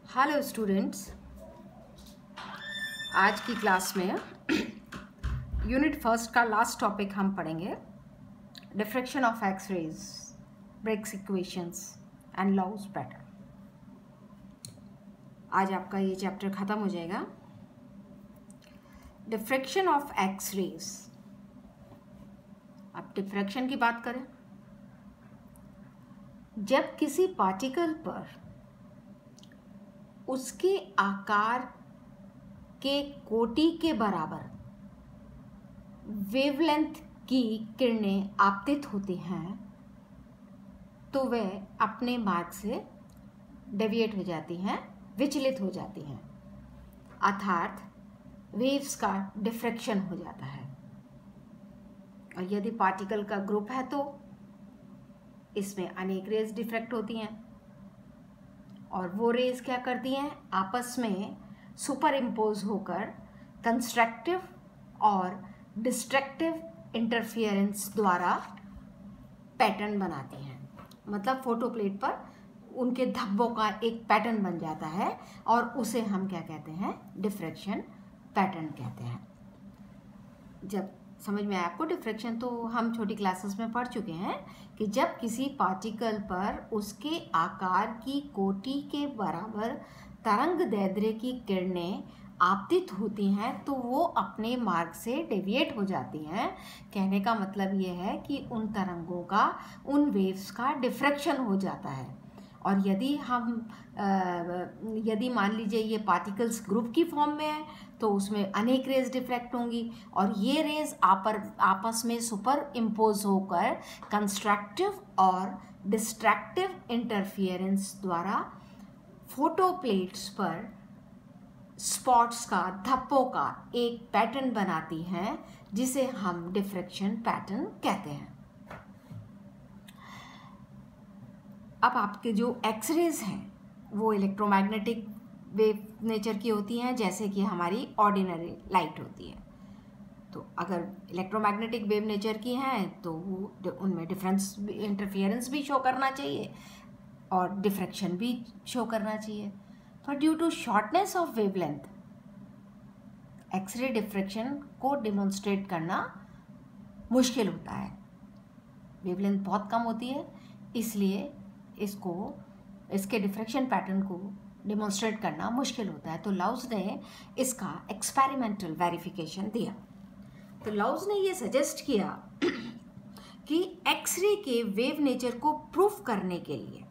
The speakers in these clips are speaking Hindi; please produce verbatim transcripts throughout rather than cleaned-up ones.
हेलो स्टूडेंट्स, आज की क्लास में यूनिट फर्स्ट का लास्ट टॉपिक हम पढ़ेंगे, diffraction of X rays, Bragg's equations and Laue's pattern. आज आपका ये चैप्टर ख़त्म हो जाएगा। Diffraction of X rays. अब डिफ्रैक्शन की बात करें, जब किसी पार्टिकल पर उसके आकार के कोटि के बराबर वेवलेंथ की किरणें आपतित होती हैं तो वह अपने मार्ग से डेविएट हो जाती हैं, विचलित हो जाती हैं, अर्थात वेव्स का डिफ्रैक्शन हो जाता है। और यदि पार्टिकल का ग्रुप है तो इसमें अनेक रेज डिफ्रैक्ट होती हैं और वो रेज क्या करती हैं, आपस में सुपर इम्पोज होकर कंस्ट्रक्टिव और डिस्ट्रक्टिव इंटरफियरेंस द्वारा पैटर्न बनाती हैं। मतलब फोटोप्लेट पर उनके धब्बों का एक पैटर्न बन जाता है और उसे हम क्या कहते हैं, डिफ्रैक्शन पैटर्न कहते हैं। जब समझ में आया आपको डिफ्रैक्शन, तो हम छोटी क्लासेस में पढ़ चुके हैं कि जब किसी पार्टिकल पर उसके आकार की कोटि के बराबर तरंग दैर्ध्य की किरणें आपतित होती हैं तो वो अपने मार्ग से डेविएट हो जाती हैं। कहने का मतलब ये है कि उन तरंगों का, उन वेव्स का डिफ्रैक्शन हो जाता है। और यदि हम यदि मान लीजिए ये पार्टिकल्स ग्रुप की फॉर्म में है तो उसमें अनेक रेज डिफ्रैक्ट होंगी और ये रेज आपर आपस में सुपर इम्पोज होकर कंस्ट्रक्टिव और डिस्ट्रक्टिव इंटरफियरेंस द्वारा फोटोप्लेट्स पर स्पॉट्स का, धब्बों का एक पैटर्न बनाती हैं जिसे हम डिफ्रैक्शन पैटर्न कहते हैं। अब आपके जो एक्सरेज हैं वो इलेक्ट्रोमैग्नेटिक वेव नेचर की होती हैं, जैसे कि हमारी ऑर्डिनरी लाइट होती है। तो अगर इलेक्ट्रोमैग्नेटिक वेव नेचर की हैं तो वो उनमें डिफरेंस इंटरफियरेंस भी शो करना चाहिए और डिफ्रैक्शन भी शो करना चाहिए। पर due to shortness of wavelength, X-ray diffraction को डिमॉन्स्ट्रेट करना मुश्किल होता है। वेवलेंथ बहुत कम होती है, इसलिए इसको इसके डिफ्रैक्शन पैटर्न को डिमॉन्स्ट्रेट करना मुश्किल होता है। तो लाउस ने इसका एक्सपेरिमेंटल वेरिफिकेशन दिया। तो लाउस ने ये सजेस्ट किया कि एक्सरे के वेव नेचर को प्रूफ करने के लिए,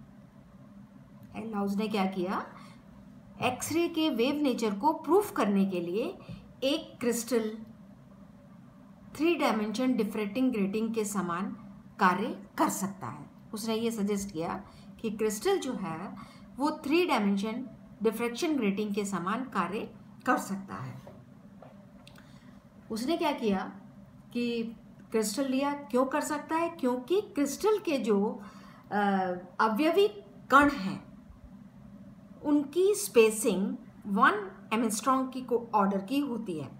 लाउस ने क्या किया, एक्सरे के वेव नेचर को प्रूफ करने के लिए एक crystal three dimension diffracting grating के समान कार्य कर सकता है। उसने ये सजेस्ट किया कि क्रिस्टल जो है वो थ्री डायमेंशन डिफ्रैक्शन ग्रेटिंग के समान कार्य कर सकता है। उसने क्या किया कि क्रिस्टल लिया। क्यों कर सकता है? क्योंकि क्रिस्टल के जो अवयवी कण हैं उनकी स्पेसिंग वन एंगस्ट्रॉम की को ऑर्डर की होती है।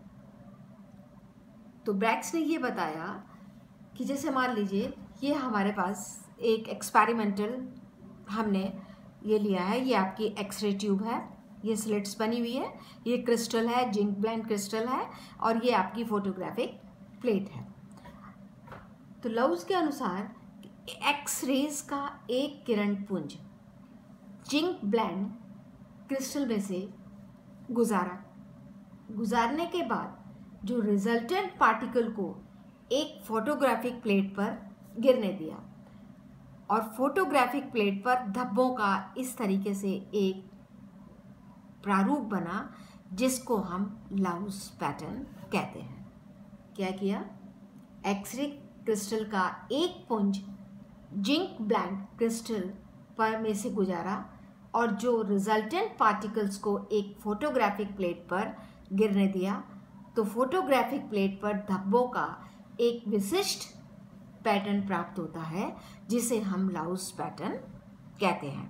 तो ब्रैग्स ने ये बताया कि जैसे मान लीजिए ये हमारे पास एक एक्सपेरिमेंटल हमने ये लिया है, ये आपकी एक्सरे ट्यूब है, ये स्लिट्स बनी हुई है, ये क्रिस्टल है, जिंक ब्लेंड क्रिस्टल है और ये आपकी फोटोग्राफिक प्लेट है। तो लाउस के अनुसार एक्स रेज का एक किरण पुंज जिंक ब्लेंड क्रिस्टल में से गुजारा, गुजारने के बाद जो रिजल्टेंट पार्टिकल को एक फोटोग्राफिक प्लेट पर गिरने दिया और फोटोग्राफिक प्लेट पर धब्बों का इस तरीके से एक प्रारूप बना जिसको हम लाउस पैटर्न कहते हैं। क्या किया? एक्सरे क्रिस्टल का एक पुंज जिंक ब्लेंड क्रिस्टल पर में से गुजारा और जो रिजल्टेंट पार्टिकल्स को एक फोटोग्राफिक प्लेट पर गिरने दिया तो फोटोग्राफिक प्लेट पर धब्बों का एक विशिष्ट पैटर्न प्राप्त होता है जिसे हम लाउस पैटर्न कहते हैं।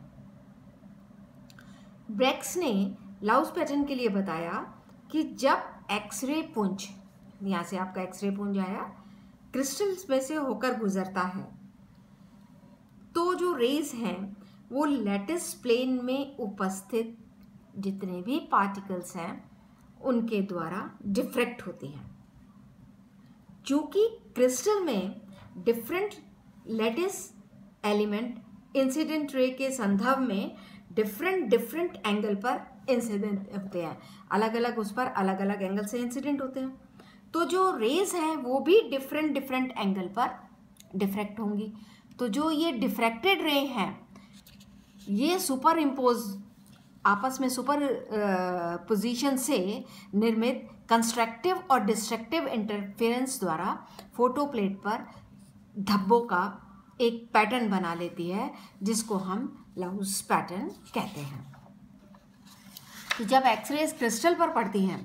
ब्रैग्स ने लाउस पैटर्न के लिए बताया कि जब एक्सरे पुंज, यहाँ से आपका एक्सरे पुंज आया, क्रिस्टल्स में से होकर गुजरता है तो जो रेज हैं वो लैटिस प्लेन में उपस्थित जितने भी पार्टिकल्स हैं उनके द्वारा डिफ्रैक्ट होती हैं। चूंकि क्रिस्टल में different lattice element incident ray के संदर्भ में डिफरेंट डिफरेंट एंगल पर इंसिडेंट होते हैं, अलग अलग उस पर अलग अलग एंगल से इंसिडेंट होते हैं। तो जो रेज हैं वो भी डिफरेंट डिफरेंट एंगल पर डिफ्रैक्ट होंगी। तो जो ये डिफ्रैक्टेड रे हैं ये सुपर इम्पोज आपस में सुपर पोजीशन से निर्मित कंस्ट्रक्टिव और डिस्ट्रक्टिव इंटरफेरेंस द्वारा फोटोप्लेट पर धब्बों का एक पैटर्न बना लेती है, जिसको हम लाउस पैटर्न कहते हैं। तो जब एक्सरेज क्रिस्टल पर पड़ती हैं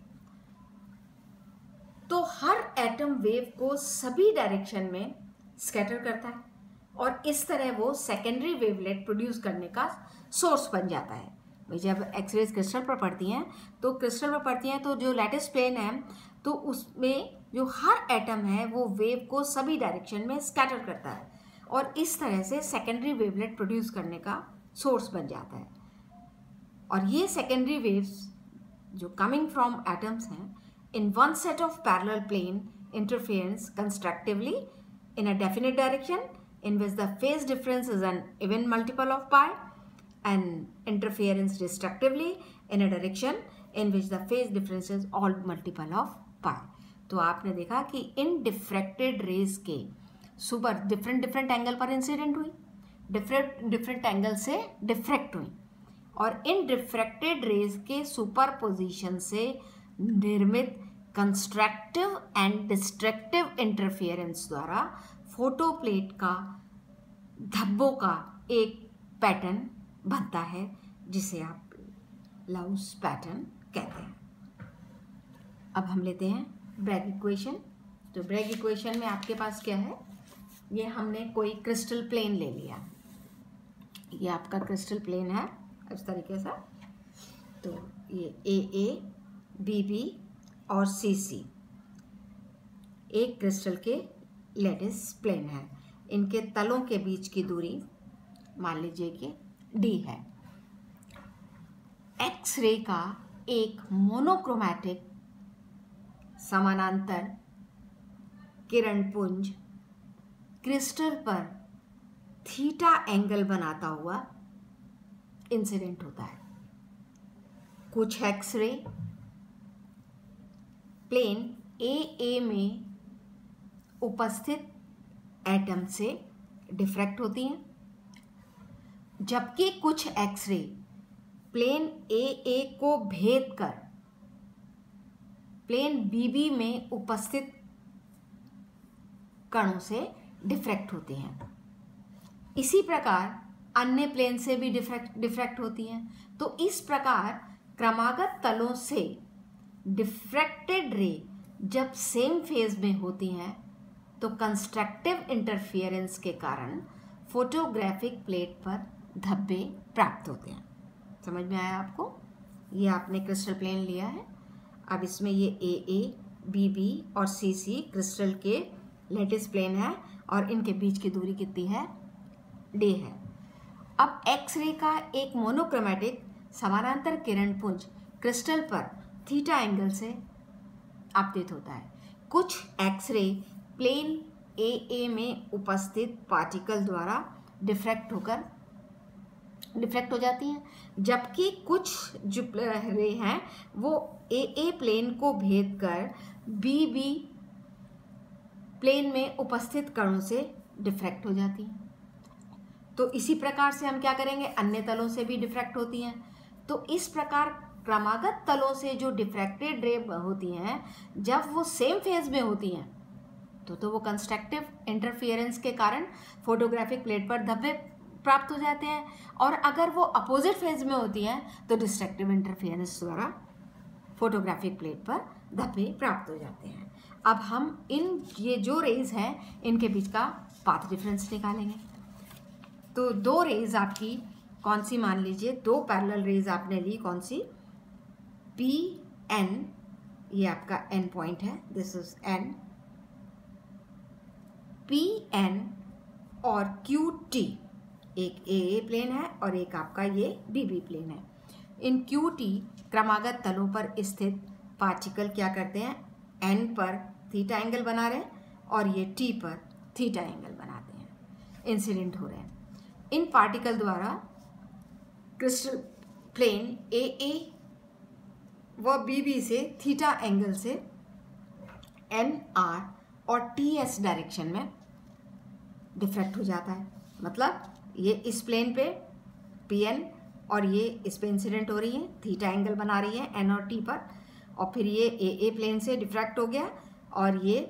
तो हर एटम वेव को सभी डायरेक्शन में स्कैटर करता है और इस तरह वो सेकेंडरी वेवलेट प्रोड्यूस करने का सोर्स बन जाता है। भाई जब एक्सरेज क्रिस्टल पर पड़ती हैं तो क्रिस्टल पर पड़ती हैं तो जो लैटिस प्लेन है तो उसमें जो हर एटम है वो वेव को सभी डायरेक्शन में स्कैटर करता है और इस तरह से सेकेंडरी वेवलेट प्रोड्यूस करने का सोर्स बन जाता है। और ये सेकेंडरी वेव्स जो कमिंग फ्रॉम एटम्स हैं in one set of parallel plane interference constructively in a definite direction in which the phase difference is an even multiple of pi and interference destructively in a direction in which the phase difference is all multiple of pi। तो आपने देखा कि इन डिफ्रैक्टेड रेज के सुपर डिफरेंट डिफरेंट एंगल पर इंसिडेंट हुई, डिफरेंट डिफरेंट एंगल से डिफ्रैक्ट हुई और इन डिफ्रैक्टेड रेज के सुपर पोजिशन से निर्मित कंस्ट्रक्टिव एंड डिस्ट्रक्टिव इंटरफेरेंस द्वारा फोटोप्लेट का धब्बों का एक पैटर्न बनता है जिसे आप लाउस पैटर्न कहते हैं। अब हम लेते हैं ब्रैग इक्वेशन। तो ब्रैग इक्वेशन में आपके पास क्या है, ये हमने कोई क्रिस्टल प्लेन ले लिया, ये आपका क्रिस्टल प्लेन है इस तरीके से। तो ये ए ए बी बी और सी सी एक क्रिस्टल के लैटिस प्लेन है। इनके तलों के बीच की दूरी मान लीजिए कि डी है। एक्स रे का एक मोनोक्रोमैटिक समानांतर किरण पुंज क्रिस्टल पर थीटा एंगल बनाता हुआ इंसिडेंट होता है। कुछ एक्स रे प्लेन ए ए में उपस्थित एटम से डिफ्रैक्ट होती हैं, जबकि कुछ एक्सरे प्लेन ए ए को भेद कर प्लेन बी बी में उपस्थित कणों से डिफ्रैक्ट होती हैं। इसी प्रकार अन्य प्लेन से भी डिफ्रैक्ट डिफ्रैक्ट होती हैं। तो इस प्रकार क्रमागत तलों से डिफ्रैक्टेड रे जब सेम फेज में होती हैं तो कंस्ट्रक्टिव इंटरफियरेंस के कारण फोटोग्राफिक प्लेट पर धब्बे प्राप्त होते हैं। समझ में आया आपको? ये आपने क्रिस्टल प्लेन लिया है, अब इसमें ये ए ए बी बी और सी सी क्रिस्टल के लैटिस प्लेन है और इनके बीच की दूरी कितनी है, डी है। अब एक्सरे का एक मोनोक्रोमैटिक समानांतर किरण पुंज क्रिस्टल पर थीटा एंगल से आपतित होता है। कुछ एक्सरे प्लेन ए ए में उपस्थित पार्टिकल द्वारा डिफ्रैक्ट होकर डिफ्रैक्ट हो जाती हैं, जबकि कुछ जो रे हैं वो ए ए प्लेन को भेद कर बी बी प्लेन में उपस्थित कणों से डिफ्रैक्ट हो जाती हैं। तो इसी प्रकार से हम क्या करेंगे, अन्य तलों से भी डिफ्रैक्ट होती हैं। तो इस प्रकार क्रमागत तलों से जो डिफ्रैक्टेड रे होती हैं जब वो सेम फेज में होती हैं तो तो वो कंस्ट्रक्टिव इंटरफियरेंस के कारण फोटोग्राफिक प्लेट पर धब्बे प्राप्त हो जाते हैं, और अगर वो अपोजिट फेज में होती हैं तो डिस्ट्रक्टिव इंटरफियरेंस द्वारा फोटोग्राफिक प्लेट पर धब्बे प्राप्त हो जाते हैं। अब हम इन ये जो रेज हैं इनके बीच का पाथ डिफरेंस निकालेंगे। तो दो रेज आपकी कौन सी, मान लीजिए दो पैरेलल रेज आपने ली, कौन सी, पी एन, ये आपका एन पॉइंट है, this is N, P N और क्यू टी एक ए ए प्लेन है और एक आपका ये बी बी प्लेन है। इन क्यू टी क्रमागत तलों पर स्थित पार्टिकल क्या करते हैं, एन पर थीटा एंगल बना रहे हैं और ये टी पर थीटा एंगल बनाते हैं, इंसिडेंट हो रहे हैं। इन पार्टिकल द्वारा क्रिस्टल प्लेन ए ए व बी बी से थीटा एंगल से एन आर और टी एस डायरेक्शन में डिफ्रैक्ट हो जाता है। मतलब ये इस प्लेन पे पी एन और ये इस पे इंसिडेंट हो रही है, थीटा एंगल बना रही है एन और टी पर, और फिर ये ए ए प्लेन से डिफ्रैक्ट हो गया और ये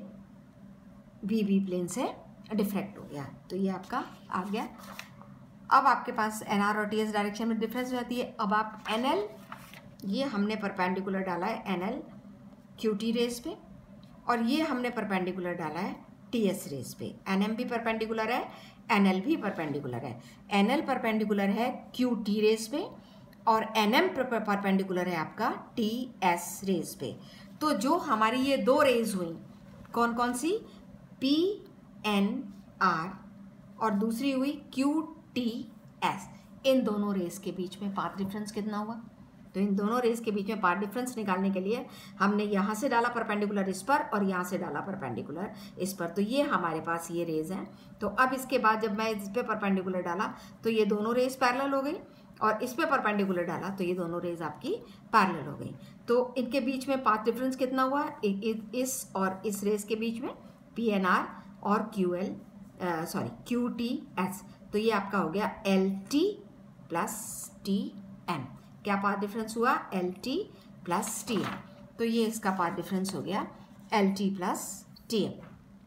बी बी प्लेन से डिफ्रैक्ट हो गया। तो ये आपका आ गया। अब आपके पास एन आर और टी एस डायरेक्शन में डिफरेंस हो जाती है। अब आप एन एल, ये हमने परपेंडिकुलर डाला है N L Q T rays पे, और ये हमने परपेंडिकुलर डाला है टी एस रेस पे। एन एम भी परपेंडिकुलर है, एन एल भी परपेंडिकुलर है। एन एल परपेंडिकुलर है क्यू टी रेस पे और एन एम परपेंडिकुलर है आपका टी एस रेस पे। तो जो हमारी ये दो रेज हुई, कौन कौन सी, पी एन आर और दूसरी हुई क्यू टी एस, इन दोनों रेस के बीच में पाथ डिफरेंस कितना हुआ। तो इन दोनों रेस के बीच में पाथ डिफरेंस निकालने के लिए हमने यहाँ से डाला परपेंडिकुलर इस पर और यहाँ से डाला परपेंडिकुलर इस पर। तो ये हमारे पास ये रेज हैं। तो अब इसके बाद जब मैं इस पर परपेंडिकुलर डाला तो ये दोनों रेस पैरेलल हो गई, और इस पर परपेंडिकुलर डाला तो ये दोनों रेज आपकी पैरेलल हो गई। तो इनके बीच में पाथ डिफरेंस कितना हुआ, इस और इस रेस के बीच में पी एन आर और Q L sorry Q T S. तो ये आपका हो गया L T plus T M. क्या पाथ डिफरेंस हुआ, L T plus T M. तो ये इसका पाथ डिफरेंस हो गया L T plus T M.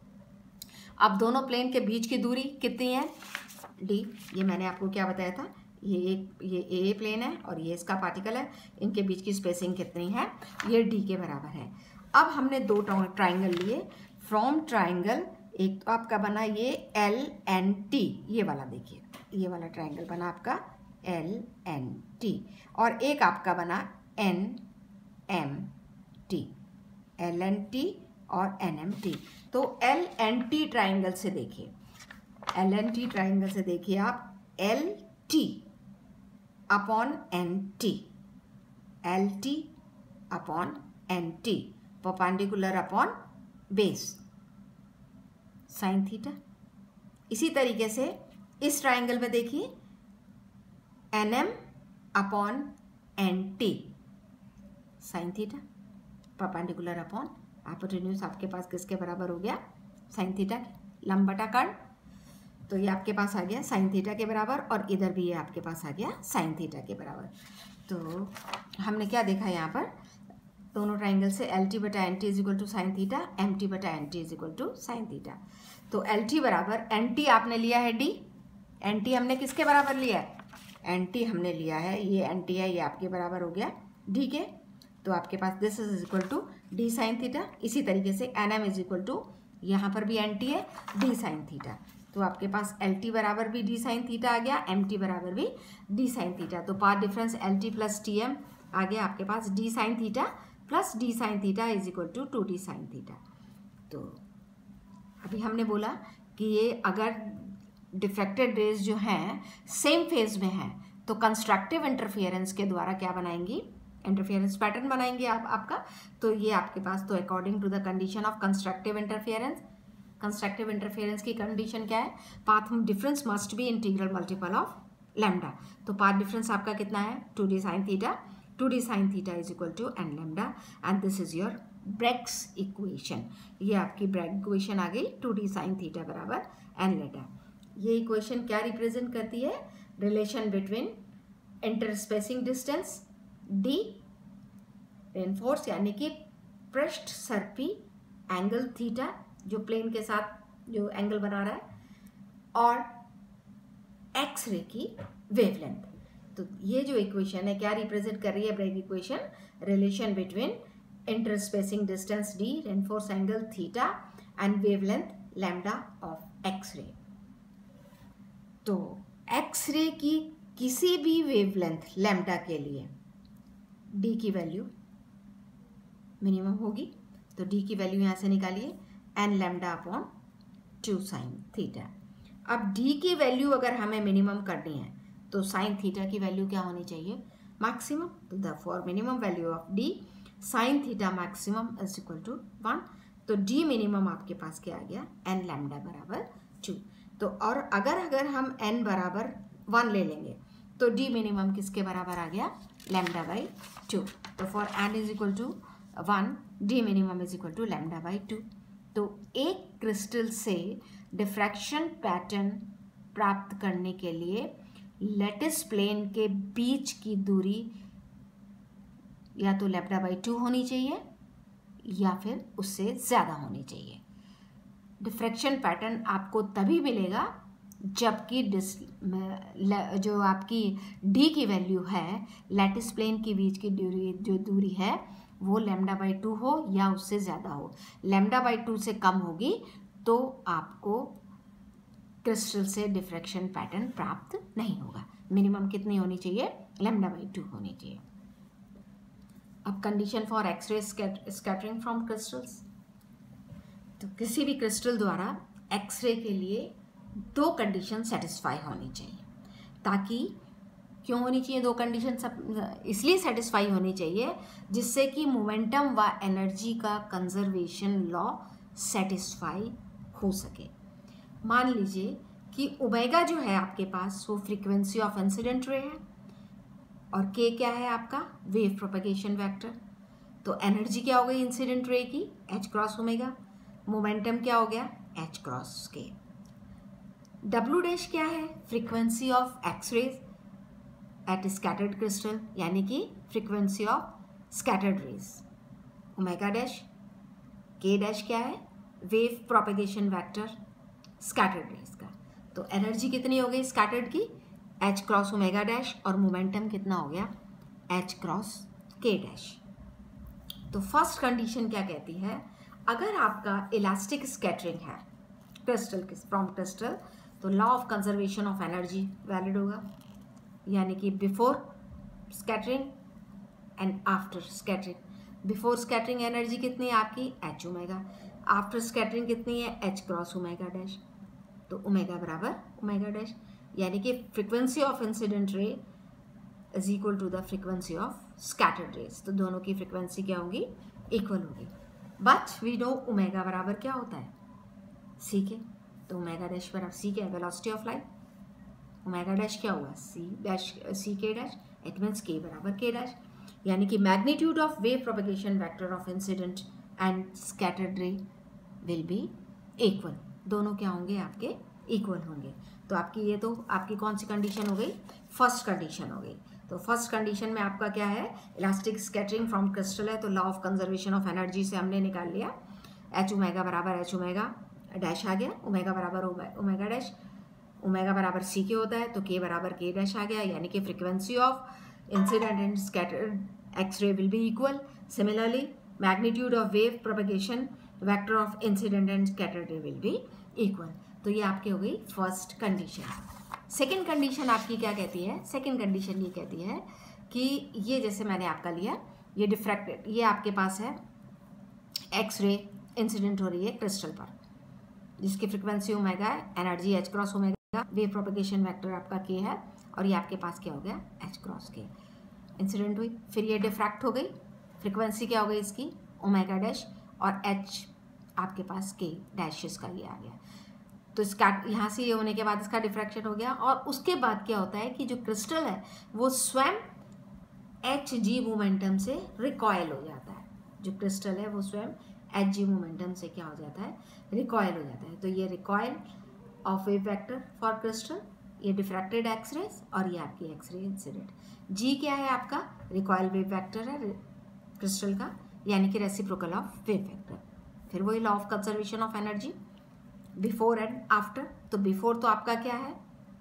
अब दोनों प्लेन के बीच की दूरी कितनी है, डी। ये मैंने आपको क्या बताया था, ये एक ये ए ए प्लेन है और ये इसका पार्टिकल है, इनके बीच की स्पेसिंग कितनी है, ये डी के बराबर है। अब हमने दो ट्राइंगल लिए, फ्रॉम ट्राइंगल एक तो आपका बना ये एल एन टी, ये वाला देखिए, ये वाला ट्राइंगल बना आपका एल एन टी, और एक आपका बना N M T, L N T और एन एम टी। तो एल एन टी ट्राइंगल से देखिए, एल एन टी ट्राइंगल से देखिए आप, L T upon N T, L T upon N T, perpendicular upon base sine theta. इसी तरीके से इस ट्राइंगल में देखिए N M upon N T sine theta, perpendicular upon hypotenuse आपके पास किसके बराबर हो गया, साइन थीटा के, लंब बटा कर्ण। तो ये आपके पास आ गया साइन थीटा के बराबर, और इधर भी ये आपके पास आ गया साइन थीटा के बराबर। तो हमने क्या देखा यहाँ पर, दोनों ट्राइंगल से एल टी बटा N T is equal to sine theta, M T बटा N T is equal to sine theta. तो एल टी बराबर एन टी आपने लिया है डी, एन टी हमने किसके बराबर लिया है, एन टी हमने लिया है, ये एन टी है, ये आपके बराबर हो गया डी के। तो आपके पास this is equal to D sine theta. इसी तरीके से N M is equal to, यहाँ पर भी एन टी है, डी साइन थीटा। तो आपके पास एल टी बराबर भी डी साइन थीटा आ गया, एम टी बराबर भी डी साइन थीटा। तो path difference L T plus T M आ गया आपके पास D sine theta plus D sine theta is equal to two D sine theta. तो अभी हमने बोला कि ये अगर डिफ्रैक्टेड रेज जो हैं सेम फेज में हैं तो कंस्ट्रक्टिव इंटरफियरेंस के द्वारा क्या बनाएंगी, इंटरफियरेंस पैटर्न बनाएंगे आप आपका। तो ये आपके पास, तो according to the condition of constructive interference, constructive interference की कंडीशन क्या है, path difference must be integral multiple of lambda. तो पाथ डिफरेंस आपका कितना है, two D sine theta, two D sine theta is equal to N lambda, and this is your Bragg's equation. ये आपकी ब्रेग इक्वेशन आ गई, टू डी साइन थीटा बराबर एन लैम्डा। ये इक्वेशन क्या रिप्रेजेंट करती है, relation between interspacing distance D, reinforce यानी कि पृष्ठ सर्पी एंगल थीटा जो प्लेन के साथ जो एंगल बना रहा है, और एक्स रे की वेवलेंथ। तो ये जो इक्वेशन है क्या रिप्रेजेंट कर रही है, Bragg equation, relation between interspacing distance D, reinforce angle theta and wavelength lambda of X ray. तो एक्स रे की किसी भी वेवलेंथ लैम्डा के लिए डी की वैल्यू मिनिमम होगी। तो डी की वैल्यू यहाँ से निकालिए, N lambda upon two sine theta. अब डी की वैल्यू अगर हमें मिनिमम करनी है तो साइन थीटा की वैल्यू क्या होनी चाहिए, मैक्सिमम। तो the for minimum value of D sine theta maximum is equal to one. तो डी मिनिमम आपके पास क्या आ गया, एन लैम्डा बराबर टू। तो और अगर अगर हम एन बराबर वन ले लेंगे तो डी मिनिमम किसके बराबर आ गया, लैम्डा बाई टू। तो for N is equal to one, D minimum is equal to lambda by two. तो एक क्रिस्टल से डिफ्रैक्शन पैटर्न प्राप्त करने के लिए लैटिस प्लेन के बीच की दूरी या तो लैम्डा बाई टू होनी चाहिए या फिर उससे ज़्यादा होनी चाहिए। डिफ्रैक्शन पैटर्न आपको तभी मिलेगा जबकि डिस जो आपकी डी की वैल्यू है लैटिस प्लेन के बीच की दूरी, जो दूरी है वो लैम्डा बाई टू हो या उससे ज़्यादा हो। लैम्डा बाई टू से कम होगी तो आपको क्रिस्टल से डिफ्रैक्शन पैटर्न प्राप्त नहीं होगा। मिनिमम कितनी होनी चाहिए, लैम्डा बाई टू होनी चाहिए। अब condition for X ray scattering from crystals. तो किसी भी क्रिस्टल द्वारा एक्सरे के लिए दो कंडीशन सेटिस्फाई होनी चाहिए, ताकि क्यों होनी चाहिए दो कंडीशन, सब इसलिए सेटिस्फाई होनी चाहिए जिससे कि मोमेंटम व एनर्जी का कंजर्वेशन लॉ सेटिस्फाई हो सके। मान लीजिए कि ओमेगा जो है आपके पास वो फ्रीक्वेंसी ऑफ इंसिडेंट रे है और के क्या है आपका, वेव प्रोपगेशन वेक्टर। तो एनर्जी क्या हो गई इंसिडेंट रे की, एच क्रॉस ओमेगा। मोमेंटम क्या हो गया, H cross K. W dash क्या है, frequency of X rays at scattered crystal, यानी कि frequency of scattered rays. Omega dash, K dash क्या है, wave propagation vector scattered rays का। तो एनर्जी कितनी हो गई स्कैटर्ड की, एच क्रॉस ओमेगा डैश, और मोमेंटम कितना हो गया, एच क्रॉस के डैश। तो फर्स्ट कंडीशन क्या कहती है, अगर आपका इलास्टिक स्कैटरिंग है क्रिस्टल फ्रॉम क्रिस्टल तो law of conservation of energy valid होगा, यानी कि before scattering and after scattering. Before scattering energy कितनी है आपकी, एच ओमेगा। आफ्टर स्कैटरिंग कितनी है, एच क्रॉस ओमेगा डैश। तो ओमेगा बराबर ओमेगा डैश, यानी कि frequency of incident ray is equal to the frequency of scattered rays. तो दोनों की फ्रीक्वेंसी क्या होगी, इक्वल होगी। बट वी नो ओमेगा बराबर क्या होता है, सी के। तो ओमेगा डैश बराबर सी क्या है, velocity of light. Omega dash क्या हुआ, सी डैश सी के डैश, इट मीन्स के बराबर के डैश, यानी कि magnitude of wave propagation vector of incident and scattered ray will be equal. दोनों क्या होंगे आपके, इक्वल होंगे। तो आपकी ये तो आपकी कौन सी कंडीशन हो गई, फर्स्ट कंडीशन हो गई। तो फर्स्ट कंडीशन में आपका क्या है, इलास्टिक स्कैटरिंग फ्रॉम क्रिस्टल है, तो law of conservation of energy से हमने निकाल लिया, एच ओमेगा बराबर एच ओमेगा डैश आ गया, ओमेगा बराबर ओमेगा डैश, ओमेगा बराबर सी के होता है तो के बराबर के डैश आ गया, यानी कि frequency of incident and scattered X ray will be equal. Similarly magnitude of wave propagation vector of incident and scattered ray will be equal. तो ये आपकी हो गई फर्स्ट कंडीशन। सेकेंड कंडीशन आपकी क्या कहती है, सेकेंड कंडीशन ये कहती है कि ये जैसे मैंने आपका लिया, ये डिफ्रैक्टेड, ये आपके पास है एक्सरे इंसिडेंट हो रही है क्रिस्टल पर जिसकी फ्रीक्वेंसी ओमेगा है, energy H cross omega, wave propagation vector आपका के है, और ये आपके पास क्या हो गया, एच क्रॉस के। इंसिडेंट हुई, फिर ये डिफ्रैक्ट हो गई, फ्रीक्वेंसी क्या हो गई इसकी, ओमेगा डैश, और एच आपके पास के डैश इसका ये आ गया। तो इसका यहाँ से ये होने के बाद इसका डिफ्रैक्शन हो गया, और उसके बाद क्या होता है कि जो क्रिस्टल है वो स्वयं एच जी मोमेंटम से रिकॉयल हो जाता है। जो क्रिस्टल है वो स्वयं एच जी मोमेंटम से क्या हो जाता है, रिकॉयल हो जाता है। तो ये recoil of wave vector for crystal, ये डिफ्रैक्टेड एक्सरेज, और ये आपकी एक्सरे इंसिडेंट। जी क्या है आपका, रिकॉयल वेव वेक्टर है क्रिस्टल का, यानी कि रेसिप्रोकल ऑफ वेव वेक्टर। फिर वही law of conservation of energy before and after. तो बिफोर तो आपका क्या है,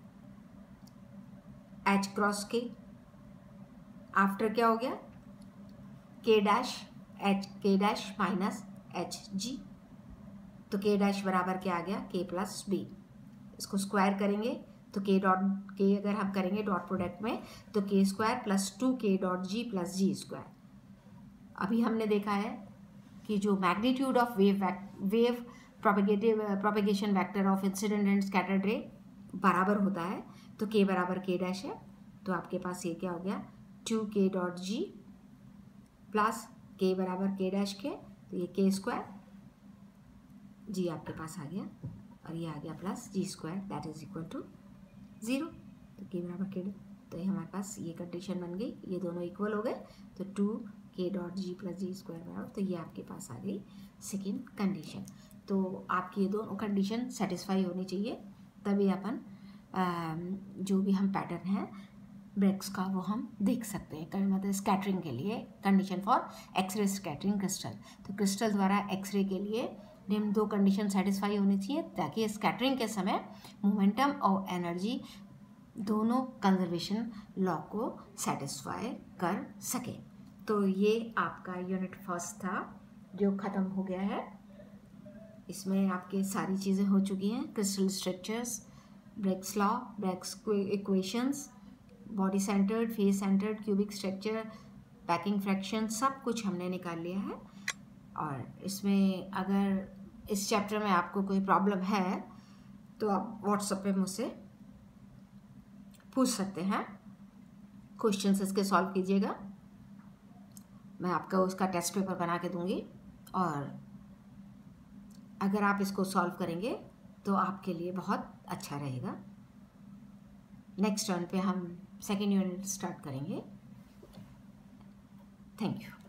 एच क्रॉस के, आफ्टर क्या हो गया, K dash H K dash minus H G. तो के डैश बराबर क्या आ गया, के प्लस बी। इसको स्क्वायर करेंगे तो के डॉट के अगर हम करेंगे डॉट प्रोडक्ट में तो K square plus two K dot G plus G square. अभी हमने देखा है कि जो magnitude of wave wave propagative propagation vector of incident and scattered ray बराबर होता है, तो के बराबर के डैश है, तो आपके पास ये क्या हो गया, to K dot G plus के बराबर के डैश के, तो ये के स्क्वायर जी आपके पास आ गया, और ये आ गया plus G square that is equal to zero, तो के बराबर के, तो ये हमारे पास ये कंडीशन बन गई, ये दोनों इक्वल हो गए, तो two K dot G plus G square बराबर, तो ये आपके पास आ गई सेकेंड कंडीशन। तो आपकी ये दोनों कंडीशन सेटिस्फाई होनी चाहिए, तभी अपन जो भी हम पैटर्न है ब्रेक्स का वो हम देख सकते हैं। कभी मतलब स्कैटरिंग के लिए condition for X ray scattering crystal, तो क्रिस्टल द्वारा एक्सरे के लिए निम्न दो कंडीशन सेटिस्फाई होनी चाहिए ताकि स्कैटरिंग के समय मोमेंटम और एनर्जी दोनों कंजर्वेशन लॉ को सेटिस्फाई कर सके। तो ये आपका यूनिट फर्स्ट था जो ख़त्म हो गया है। इसमें आपके सारी चीज़ें हो चुकी हैं, crystal structures, Bragg's law, Bragg's equations, body centred, face centred, cubic structure, packing fraction, सब कुछ हमने निकाल लिया है। और इसमें अगर इस चैप्टर में आपको कोई प्रॉब्लम है तो आप व्हाट्सएप पे मुझसे पूछ सकते हैं, क्वेश्चंस इसके सॉल्व कीजिएगा, मैं आपका उसका टेस्ट पेपर बना के दूंगी, और अगर आप इसको सॉल्व करेंगे तो आपके लिए बहुत अच्छा रहेगा। नेक्स्ट टर्न पे हम सेकेंड यूनिट स्टार्ट करेंगे। Thank you.